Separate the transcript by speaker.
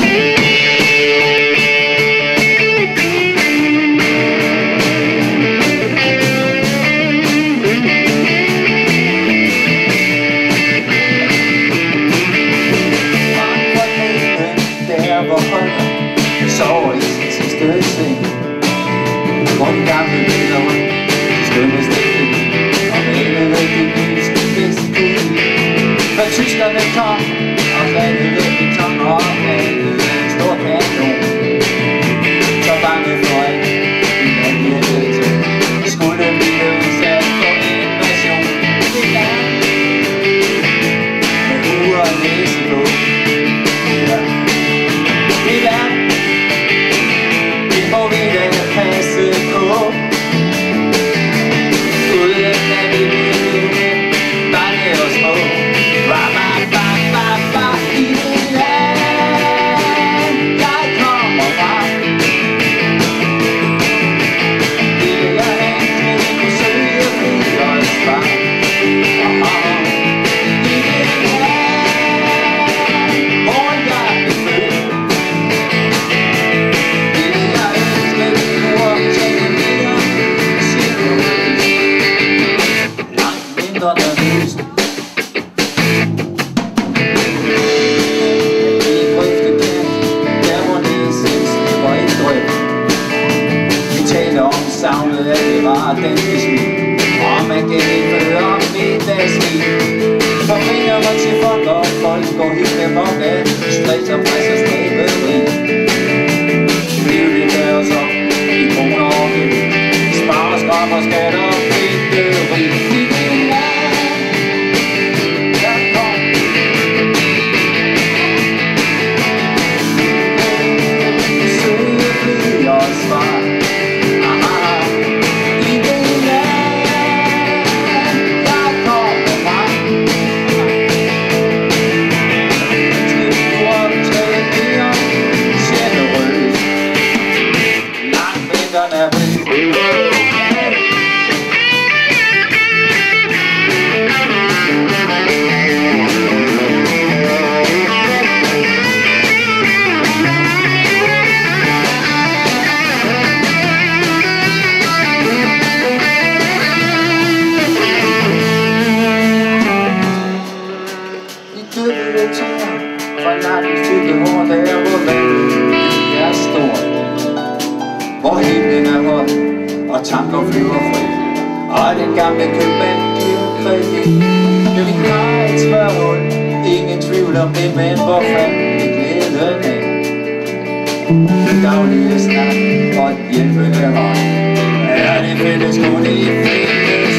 Speaker 1: Sover i sin sidste seng, hvor de gamle minder skønnes stilling og malede de lyste vestkud. For tyskerne kom og fattede beton og malede en stor kanon. Så bange for alt i landhjælpet skulle blive udsat for invasion. Det land med uger og næse på, det land må vi da passe på. Uden at vi bliver bange og små. I det land, jeg kommer fra. Det er land, vi kunne søge og blive os fra. I det land, hvor jeg blev født. Savnet af det var danske smil, og man kan ikke høre om middagssmil. Forbinder mig til folk, og folk går helt amok af stress og pres og stræberi. Livet gør os op i kroner og gæld, sparer, skraber, skatter og fedteri. Fra nattens tykke hår, der hvor vandet er stort, hvor himlen er høj og tanker flyver fri, og den gamle købmand bliver kredit. Jeg vil klare et spørgsmål, ingen tvivl om det, men hvor fanden er glæden af? Den daglige snak og et hjælpende hånd, er det fælles kun i fælles.